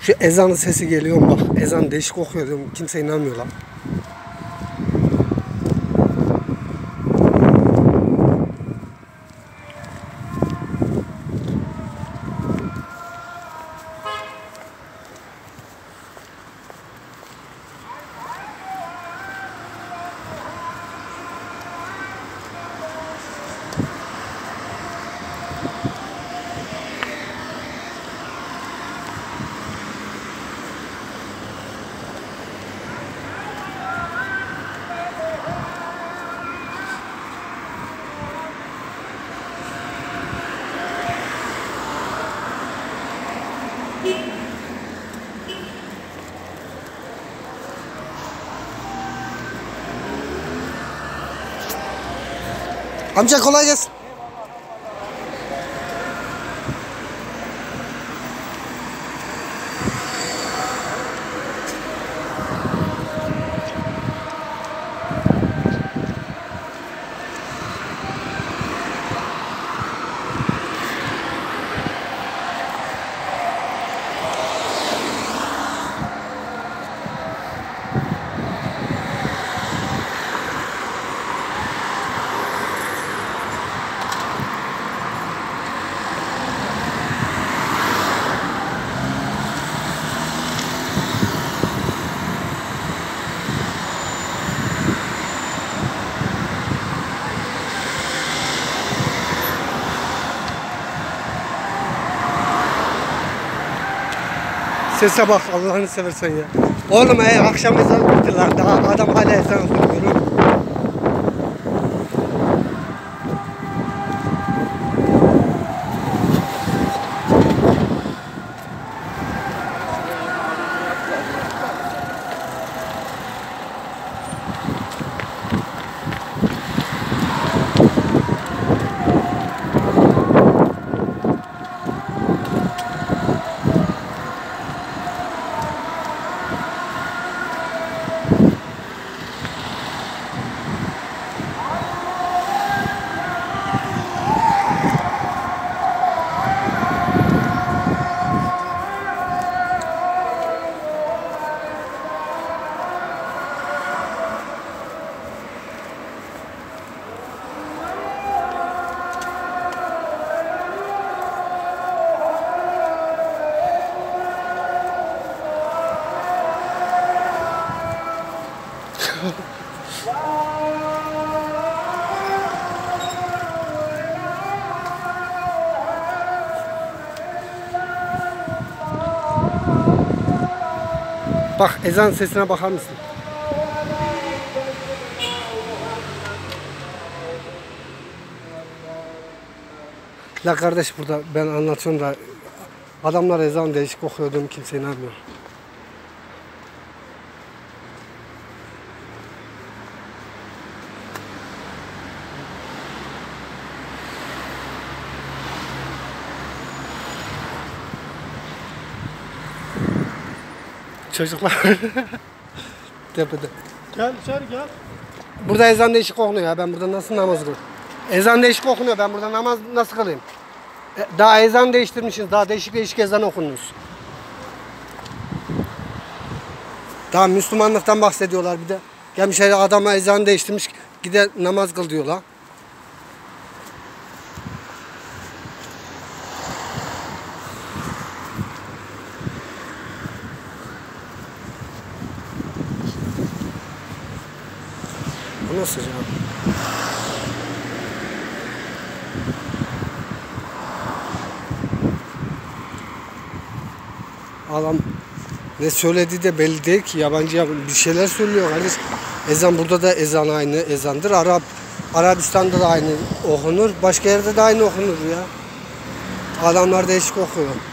Şu ezanın sesi geliyor mu bak. Ezan değişik okuyor diyorum. Kimse inanmıyor lan. Amca kolay gelsin. Sese bak Allah'ını seversen ya. Oğlum akşam ezan bittiler. Daha adam hala ezan okuyor. Bak ezan sesine bakar mısın? La kardeş burada ben anlatıyorum da adamlar ezan değişik okuyor diyorum, kimse inanmıyor. Çocuklar tepede. Gel içeri gel. Burada ezan değişik okunuyor ya, ben burada nasıl namaz kılayım? Ezan değişik okunuyor, ben burada namaz nasıl kılayım? Daha ezan değiştirmişsiniz, daha değişik ezan okunmuş. Daha Müslümanlıktan bahsediyorlar bir de. Gelmiş adama ezan değiştirmiş, gider namaz kıl diyorlar. Bu nasıl ya? Adam ne söylediği de belli değil ki, yabancı bir şeyler söylüyor kardeş. Ezan burada da ezan aynı ezandır. Arabistan'da da aynı okunur. Başka yerde de aynı okunur ya. Adamlar değişik okuyor.